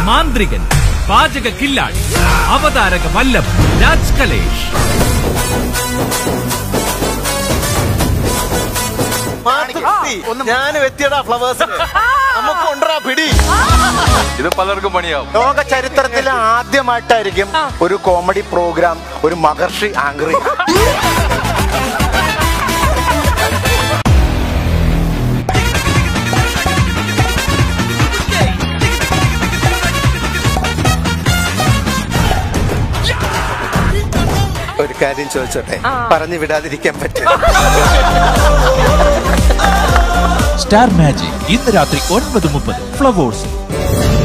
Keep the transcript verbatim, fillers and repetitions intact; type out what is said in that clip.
മാന്ത്രികൻ, പാചക കില്ലാടി, അവതാരക വല്ലഭൻ, രാജ് കലേഷ്. ഞാൻ എത്തിയടാ ഫ്ലവേഴ്സ്. നമുക്ക് കൊണ്ടുവരാ പിടി. ഇത് പലർക്കും പണിയാവും. ലോക ചരിത്രത്തിൽ ആദ്യമായിട്ടായിരിക്കും ഒരു കോമഡി പ്രോഗ്രാം ഒരു മഹർഷി ആങ്കർ. ഒരു കാര്യം ചോദിച്ചോട്ടെ, പറഞ്ഞു വിടാതിരിക്കാൻ പറ്റും? സ്റ്റാർ മാജിക് ഇന്ന് രാത്രി ഒൻപത് മുപ്പത് ഫ്ലവേഴ്സ്.